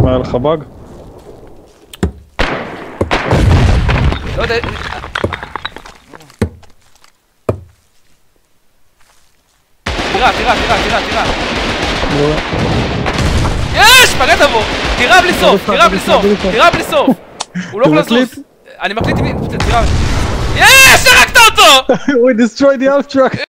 מה, היה לך באג? לא יודע... תירה. יש! פגעת בו! תירה בלי סוף! הוא לא יכול לזוז! אני מקליט עם... תירה... יש! הרגת אותו! We destroyed the elf truck!